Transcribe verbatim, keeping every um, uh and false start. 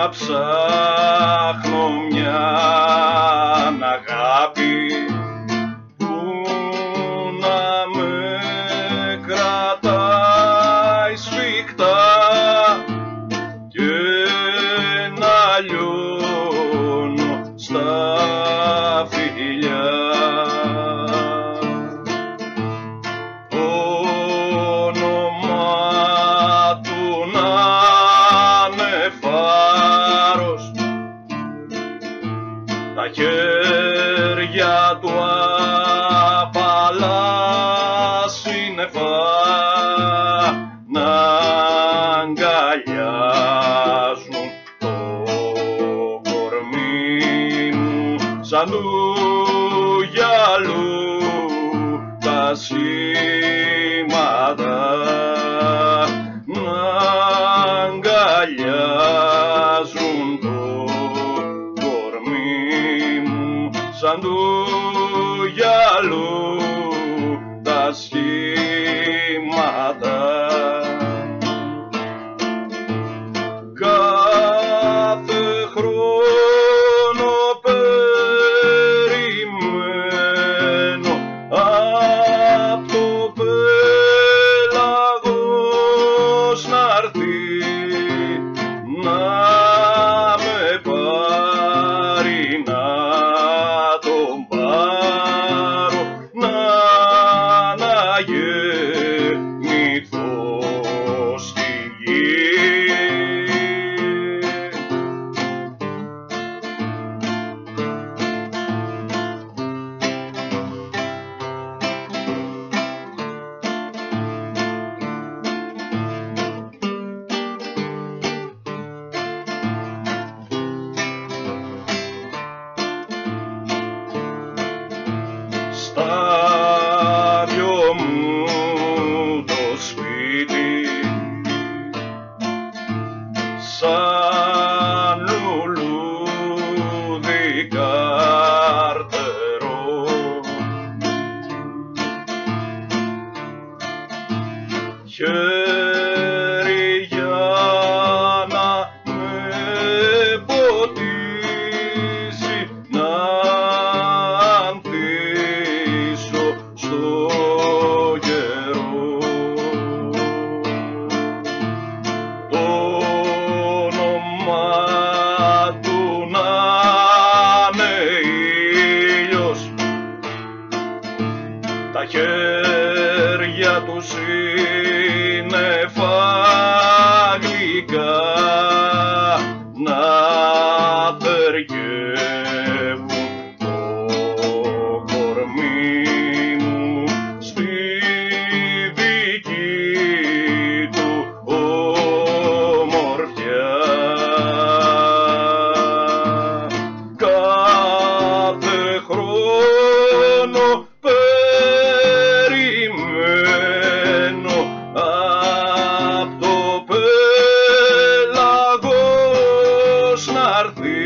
ψάχνω μια αγάπη που να με κρατάει σφιχτά και να λιώνω στα φιλιά. Το όνομα του να είναι φάρος, τα χέρια του απαλά σύννεφα να αγκαλιάζουν το κορμί μου σαν του γυαλού τα σήματα, να αγκαλιάζουν το κορμί μου σαν του γυαλού τα σχήματα. Κάθε χρόνο περιμένω απ' το πέλαγος να'ρθεί να με πάρει, να τον πάρω, να αναγεννηθώ στη γη. Στα δυο μου το σπίτι σαν λουλούδι καρτερό, χέρι για να με ποτίσει, να ανθίσω στο καιρό. Το όνομα του να είναι ήλιος, τα χέρια του σύννεφα γλυκά να θεργεύουν το κορμί μου στη δική του ομορφιά. Κάθε χρόνο περιμένω απ' το πέλαγος να'ρθεί